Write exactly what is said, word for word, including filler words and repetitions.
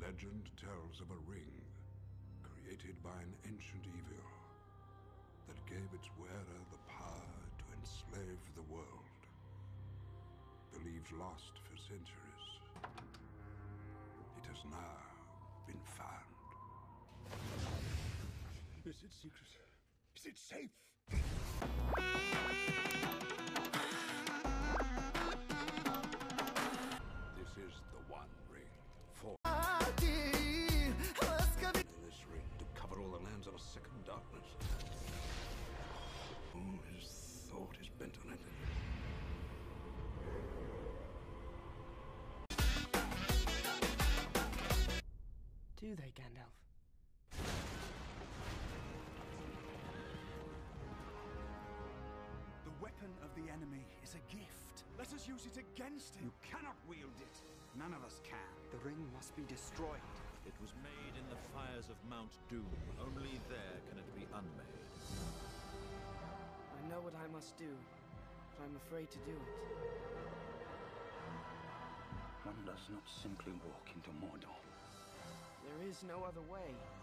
Legend tells of a ring created by an ancient evil that gave its wearer the power to enslave the world. Believed lost for centuries, it has now been found. Is it secret? Is it safe? This is the One Ring. For this ring to cover all the lands of a second darkness. All his thought is bent on it. Do they, Gandalf? The weapon of the enemy is a gift. Let us use it against him. You cannot wield it. None of us can. The ring must be destroyed. It was made in the fires of Mount Doom. Only there can it be unmade. I know what I must do, but I'm afraid to do it. One does not simply walk into Mordor. There is no other way.